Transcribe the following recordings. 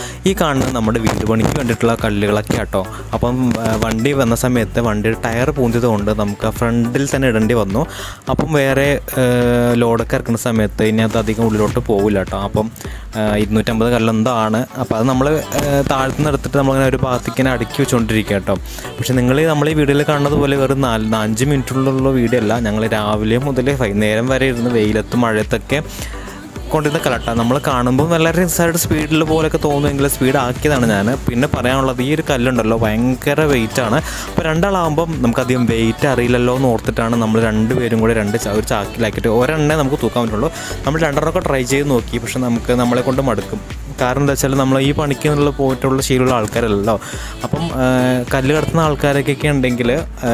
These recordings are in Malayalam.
ഈ കാണുന്നത് നമ്മുടെ വീട് പണിക്ക് വേണ്ടിയിട്ടുള്ള കല്ലുകളൊക്കെ ആട്ടോ. അപ്പം വണ്ടി വന്ന സമയത്ത് വണ്ടിയുടെ ടയർ പൂന്തിയത് കൊണ്ട് നമുക്ക് ഫ്രണ്ടിൽ തന്നെ ഇടേണ്ടി വന്നു. അപ്പം വേറെ ലോഡൊക്കെ ഇറക്കുന്ന സമയത്ത് ഇനി അത് അധികം ഉള്ളിലോട്ട് പോകില്ല കേട്ടോ. അപ്പം 250 കല്ലെന്താണ്. അപ്പോൾ അത് നമ്മൾ താഴ്ത്തുനിന്ന് എടുത്തിട്ട് നമ്മളിങ്ങനെ ഒരു ഭാഗത്തേക്കിനെ അടുക്കി വെച്ചുകൊണ്ടിരിക്കുക കേട്ടോ. പക്ഷേ നമ്മൾ ഈ വീഡിയോയിൽ കാണുന്നത് പോലെ വെറും 4-5 മിനിറ്റുള്ള വീഡിയോ അല്ല. ഞങ്ങൾ രാവിലെ മുതൽ വൈകുന്നേരം വരെ ഇരുന്ന് വെയിലത്തും മഴയത്തൊക്കെ കൊണ്ടിരുന്ന കലട്ടാണ്. നമ്മൾ കാണുമ്പോൾ വളരെ സ്പീഡിൽ പോലെയൊക്കെ തോന്നുമെങ്കിൽ സ്പീഡ് ആക്കിയതാണ് ഞാൻ. പിന്നെ പറയാനുള്ളത് ഈ ഒരു കല്ലുണ്ടല്ലോ ഭയങ്കര വെയിറ്റാണ്. അപ്പോൾ രണ്ടാളാകുമ്പം നമുക്കധികം വെയിറ്റ് അറിയില്ലല്ലോ എന്ന് ഓർത്തിട്ടാണ് നമ്മൾ രണ്ടുപേരും കൂടെ ഒരു ചാക്കിലാക്കിയിട്ട് ഒരെണ്ണേ നമുക്ക് തൂക്കാൻ പറ്റുള്ളൂ. നമ്മൾ രണ്ടെണ്ണമൊക്കെ ട്രൈ ചെയ്ത് നോക്കി. പക്ഷെ നമ്മളെ കൊണ്ട് മടുക്കും. കാരണം എന്താ വെച്ചാൽ നമ്മൾ ഈ പണിക്ക് പോയിട്ടുള്ള ശീലമുള്ള ആൾക്കാരല്ലോ. അപ്പം കല്ല് കടത്തുന്ന ആൾക്കാരൊക്കെ ഉണ്ടെങ്കിൽ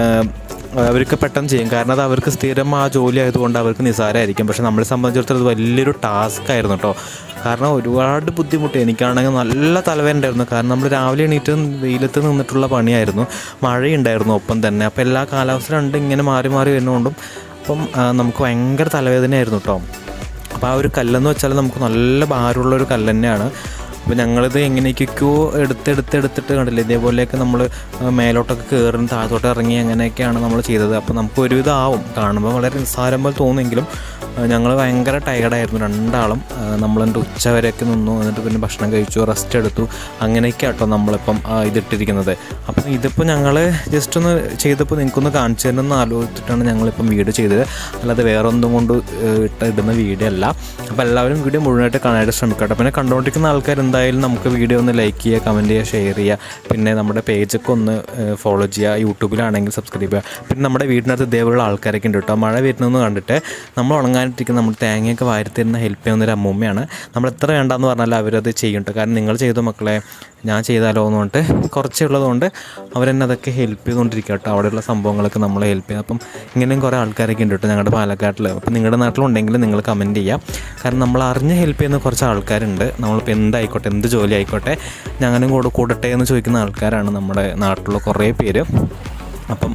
അവർക്ക് പെട്ടെന്ന് ചെയ്യും. കാരണം അത് അവർക്ക് സ്ഥിരം ആ ജോലി ആയതുകൊണ്ട് അവർക്ക് നിസ്സാരമായിരിക്കും. പക്ഷെ നമ്മളെ സംബന്ധിച്ചിടത്തോളം വലിയൊരു ടാസ്ക് ആയിരുന്നു കേട്ടോ. കാരണം ഒരുപാട് ബുദ്ധിമുട്ട്. എനിക്കാണെങ്കിൽ നല്ല തലവേദന ഉണ്ടായിരുന്നു. കാരണം നമ്മൾ രാവിലെ എണീറ്റ് വെയിലത്ത് നിന്നിട്ടുള്ള പണിയായിരുന്നു. മഴയുണ്ടായിരുന്നു ഒപ്പം തന്നെ. അപ്പോൾ എല്ലാ കാലാവസ്ഥ രണ്ടും ഇങ്ങനെ മാറി മാറി വരുന്നതുകൊണ്ടും അപ്പം നമുക്ക് ഭയങ്കര തലവേദനയായിരുന്നു കേട്ടോ. അപ്പോൾ ആ ഒരു കല്ലെന്ന് വെച്ചാൽ നമുക്ക് നല്ല ഭാരമുള്ളൊരു കല്ല് തന്നെയാണ്. അപ്പോൾ ഞങ്ങളിത് എങ്ങനെയൊക്കെയോ എടുത്തിട്ട് കണ്ടില്ലേ, ഇതേപോലെയൊക്കെ നമ്മൾ മേലോട്ടൊക്കെ കയറി താഴത്തോട്ട് ഇറങ്ങി അങ്ങനെയൊക്കെയാണ് നമ്മൾ ചെയ്തത്. അപ്പോൾ നമുക്ക് ഒരുവിധം ആവും. കാണുമ്പോൾ വളരെ നിസ്സാരം പോലെ തോന്നുമെങ്കിലും ഞങ്ങൾ ഭയങ്കര ടയർഡായിരുന്നു രണ്ടാളും. നമ്മളെൻ്റെ ഉച്ച വരെയൊക്കെ നിന്നു. എന്നിട്ട് പിന്നെ ഭക്ഷണം കഴിച്ചു, റെസ്റ്റ് എടുത്തു. അങ്ങനെയൊക്കെ ആട്ടോ നമ്മളിപ്പം ഇതിട്ടിരിക്കുന്നത്. അപ്പം ഇതിപ്പോൾ ഞങ്ങൾ ജസ്റ്റ് ഒന്ന് ചെയ്തപ്പോൾ നിങ്ങൾക്കൊന്ന് കാണിച്ചു തരുമെന്ന് ആലോചിച്ചിട്ടാണ് ഞങ്ങളിപ്പം വീഡിയോ ചെയ്തത്. അല്ലാതെ വേറെ ഒന്നും കൊണ്ട് ഇടുന്ന വീഡിയോ അല്ല. അപ്പോൾ എല്ലാവരും വീഡിയോ മുഴുവനായിട്ട് കാണാനായിട്ട് ശ്രമിക്കട്ടെ. പിന്നെ കണ്ടുകൊണ്ടിരിക്കുന്ന ആൾക്കാർ എന്തായാലും നമുക്ക് വീഡിയോ ഒന്ന് ലൈക്ക് ചെയ്യുക, കമൻറ്റ് ചെയ്യുക, ഷെയർ ചെയ്യുക. പിന്നെ നമ്മുടെ പേജൊക്കെ ഒന്ന് ഫോളോ ചെയ്യുക. യൂട്യൂബിലാണെങ്കിൽ സബ്സ്ക്രൈബ് ചെയ്യുക. പിന്നെ നമ്മുടെ വീടിനകത്ത് ഇതേപോലുള്ള ആൾക്കാരൊക്കെ ഉണ്ട് കേട്ടോ. മഴ വരുന്നതെന്ന് കണ്ടിട്ട് നമ്മൾ ഉണങ്ങാനിട്ടിരിക്കുന്ന നമ്മൾ തേങ്ങയൊക്കെ വാരിത്തരുന്ന ഹെൽപ്പ് ചെയ്യുന്നൊരു അമ്മൂമ്മയാണ്. നമ്മൾ എത്ര വേണ്ടെന്ന് പറഞ്ഞാൽ അവരത് ചെയ്യും കേട്ടോ. കാരണം നിങ്ങൾ ചെയ്തു മക്കളെ, ഞാൻ ചെയ്താലോ എന്ന് പറഞ്ഞിട്ട് കുറച്ചേ ഉള്ളതുകൊണ്ട് അവരെന്നെ അതൊക്കെ ഹെൽപ്പ് ചെയ്തുകൊണ്ടിരിക്കുക കേട്ടോ. അവിടെയുള്ള സംഭവങ്ങളൊക്കെ നമ്മളെ ഹെൽപ്പ് ചെയ്യും. അപ്പം ഇങ്ങനെയും കുറേ ആൾക്കാരൊക്കെ ഉണ്ട് കേട്ടോ ഞങ്ങളുടെ പാലക്കാട്ടിൽ. അപ്പം നിങ്ങളുടെ നാട്ടിലുണ്ടെങ്കിൽ നിങ്ങൾ കമൻറ്റ് ചെയ്യാം. കാരണം നമ്മൾ അറിഞ്ഞ് ഹെൽപ്പ് ചെയ്യുന്ന കുറച്ച് ആൾക്കാരുണ്ട്. നമ്മളിപ്പോൾ എന്തായിക്കോട്ടെ, എന്ത് ജോലി ആയിക്കോട്ടെ ഞങ്ങളും കൂടട്ടെ എന്ന് ചോദിക്കുന്ന ആൾക്കാരാണ് നമ്മുടെ നാട്ടിലുള്ള കുറേ പേര്. അപ്പം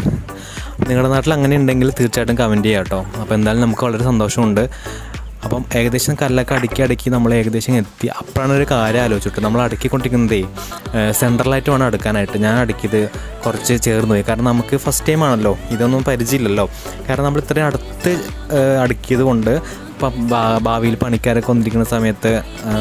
നിങ്ങളുടെ നാട്ടിൽ അങ്ങനെ ഉണ്ടെങ്കിൽ തീർച്ചയായിട്ടും കമൻറ്റ് ചെയ്യാം കേട്ടോ. അപ്പോൾ എന്തായാലും നമുക്ക് വളരെ സന്തോഷമുണ്ട്. അപ്പം ഏകദേശം കല്ലൊക്കെ അടുക്കി നമ്മൾ ഏകദേശം എത്തി. അപ്പോഴാണ് ഒരു കാര്യം ആലോചിച്ചിട്ട് നമ്മൾ അടുക്കിക്കൊണ്ടിരിക്കുന്നതേ സെൻട്രലായിട്ട് വേണം അടുക്കാനായിട്ട്. ഞാൻ അടുക്കിയത് കുറച്ച് ചേർന്ന് പോയി. കാരണം നമുക്ക് ഫസ്റ്റ് ടൈം ആണല്ലോ, ഇതൊന്നും പരിചയമില്ലല്ലോ. കാരണം നമ്മൾ ഇത്രയും അടുത്ത് അടുക്കിയത് കൊണ്ട് ഇപ്പം ഭാവിയിൽ പണിക്കാരൊക്കെ വന്നിരിക്കുന്ന സമയത്ത്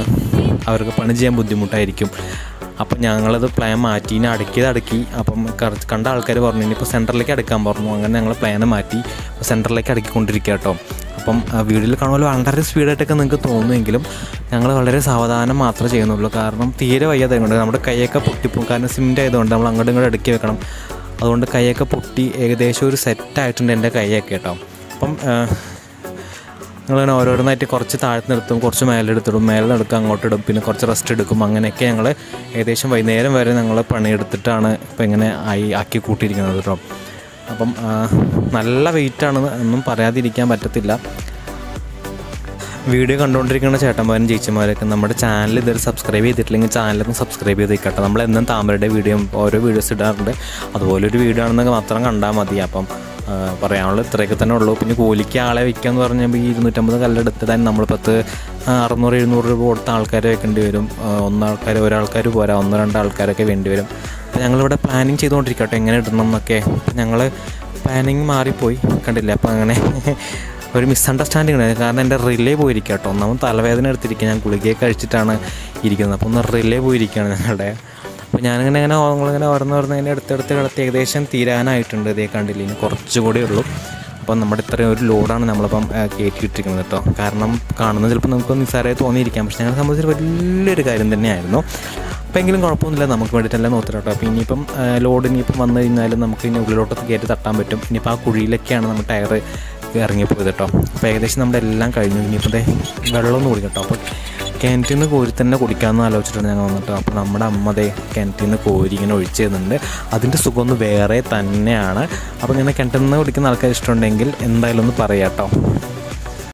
അവർക്ക് പണി ചെയ്യാൻ ബുദ്ധിമുട്ടായിരിക്കും. അപ്പം ഞങ്ങളത് പ്ലാൻ മാറ്റി. ഇനി അടുക്കി. അപ്പം കണ്ട ആൾക്കാർ പറഞ്ഞു ഇനിയിപ്പോൾ സെൻറ്ററിലേക്ക് അടുക്കാൻ പറഞ്ഞു. അങ്ങനെ ഞങ്ങൾ പ്ലാൻ മാറ്റി സെൻറ്ററിലേക്ക് അടുക്കിക്കൊണ്ടിരിക്കുക കേട്ടോ. അപ്പം വീഡിയോയിൽ കാണുമ്പോൾ വളരെ സ്പീഡായിട്ടൊക്കെ നിങ്ങൾക്ക് തോന്നുമെങ്കിലും ഞങ്ങൾ വളരെ സാവധാനം മാത്രമേ ചെയ്യുന്നുള്ളൂ. കാരണം തീരെ വയ്യാതായതുകൊണ്ട് നമ്മുടെ കൈയൊക്കെ പൊട്ടിപ്പോകും. കാരണം സിമെൻ്റ് ആയതുകൊണ്ട് നമ്മൾ അങ്ങോട്ടും ഇങ്ങോട്ട് അടുക്കി വെക്കണം. അതുകൊണ്ട് കൈയൊക്കെ പൊട്ടി ഏകദേശം ഒരു സെറ്റായിട്ടുണ്ട് എൻ്റെ കൈയൊക്കെ കേട്ടോ. അപ്പം ഞങ്ങളിങ്ങനെ ഓരോന്നായിട്ട് കുറച്ച് താഴ്ത്ത് നിർത്തും, കുറച്ച് മേലെടുത്തിടും, മേലെടുക്കും, അങ്ങോട്ടിടും, പിന്നെ കുറച്ച് റെസ്റ്റ് എടുക്കും. അങ്ങനെയൊക്കെ ഞങ്ങൾ ഏകദേശം വൈകുന്നേരം വരെ ഞങ്ങൾ പണിയെടുത്തിട്ടാണ് ഇപ്പം ഇങ്ങനെ ആക്കി കൂട്ടിയിരിക്കുന്നത് കേട്ടോ. അപ്പം നല്ല വെയിറ്റാണെന്ന് ഒന്നും പറയാതിരിക്കാൻ പറ്റത്തില്ല. വീഡിയോ കണ്ടുകൊണ്ടിരിക്കുന്ന ചേട്ടന്മാരും ചേച്ചിമാരൊക്കെ നമ്മുടെ ചാനൽ ഇതുവരെ സബ്സ്ക്രൈബ് ചെയ്തിട്ടില്ലെങ്കിൽ ചാനലൊന്ന് സബ്സ്ക്രൈബ് ചെയ്തേക്കട്ടെ. നമ്മളെന്നും താമരയുടെ ഓരോ വീഡിയോസ് ഇടാറുണ്ട്. അതുപോലൊരു വീഡിയോ ആണെന്ന് മാത്രം കണ്ടാൽ മതി. അപ്പം പറയാനുള്ളത് ഇത്രയൊക്കെ തന്നെ ഉള്ളൂ. പിന്നെ കൂലിക്ക് ആളെ വയ്ക്കാമെന്ന് പറഞ്ഞാൽ ഈ 250 കല്ലെടുത്ത് തന്നെ നമ്മൾ 600-700 രൂപ കൊടുത്ത ആൾക്കാരെ വെക്കേണ്ടി വരും. ഒരാൾക്കാർ പോരാ, 1-2 ആൾക്കാരൊക്കെ വേണ്ടി വരും. അപ്പോൾ ഞങ്ങളിവിടെ പ്ലാനിങ് ചെയ്തുകൊണ്ടിരിക്കട്ടെ എങ്ങനെ ഇടണം എന്നൊക്കെ. ഞങ്ങൾ പ്ലാനിങ് മാറിപ്പോയി കണ്ടില്ല. അപ്പോൾ അങ്ങനെ ഒരു മിസ്അണ്ടർസ്റ്റാൻഡിങ് ഉണ്ട്. കാരണം എൻ്റെ റിലേ പോയിരിക്കുക കേട്ടോ. ഒന്നാമത് തലവേദന എടുത്തിരിക്കുക. ഞാൻ ഗുളികയൊക്കെ കഴിച്ചിട്ടാണ് ഇരിക്കുന്നത്. അപ്പോൾ ഒന്ന് റിലേ പോയിരിക്കുകയാണ് ഞങ്ങളുടെ. അപ്പോൾ ഞാനിങ്ങനെ ഓരോന്നിങ്ങനെ എടുത്തെടുത്ത് ഏകദേശം തീരാനായിട്ടുണ്ട്. ഇതേ കണ്ടില്ല, ഇനി കുറച്ചുകൂടി ഉള്ളൂ. അപ്പം നമ്മുടെ ഇത്രയും ഒരു ലോഡാണ് നമ്മളിപ്പം കയറ്റിയിട്ടിരിക്കുന്നത് കേട്ടോ. കാരണം കാണുന്നത് ചിലപ്പോൾ നമുക്ക് നിസ്സാരമായി തോന്നിയിരിക്കാം. പക്ഷേ ഞങ്ങളെ സംബന്ധിച്ച് വലിയൊരു കാര്യം തന്നെയായിരുന്നു. അപ്പോൾ എങ്കിലും കുഴപ്പമൊന്നുമില്ല, നമുക്ക് വേണ്ടിയിട്ടെല്ലാം നോത്തിട്ട് കേട്ടോ. അപ്പോൾ ഇനിയിപ്പം ലോഡ് ഇനിയിപ്പം വന്നു കഴിഞ്ഞാലും നമുക്ക് ഇനി ഉള്ളിലോട്ടൊക്കെ കയറ്റി തട്ടാൻ പറ്റും. ഇനിയിപ്പോൾ ആ കുഴിയിലൊക്കെയാണ് നമ്മൾ ടയർ ഇറങ്ങിപ്പോയത് കേട്ടോ. അപ്പോൾ ഏകദേശം നമ്മുടെ എല്ലാം കഴിഞ്ഞു. ഇനിയിപ്പോൾ വെള്ളമൊന്നും കുടിക്കും കേട്ടോ. അപ്പോൾ കിണറ്റിൽ നിന്ന് കോരി തന്നെ കുടിക്കാമെന്ന് ആലോചിച്ചിട്ടാണ് ഞങ്ങൾ വന്നിട്ട്. അപ്പോൾ നമ്മുടെ അമ്മ കിണറ്റിൽ നിന്ന് കോരി ഇങ്ങനെ ഒഴിച്ച് തരുന്നുണ്ട്. അതിൻ്റെ സുഖമൊന്ന് വേറെ തന്നെയാണ്. അപ്പോൾ ഇങ്ങനെ കിണറ്റിൽ നിന്ന് കുടിക്കുന്ന ആൾക്കാർ ഇഷ്ടമുണ്ടെങ്കിൽ എന്തായാലും ഒന്ന് പറയാം കേട്ടോ.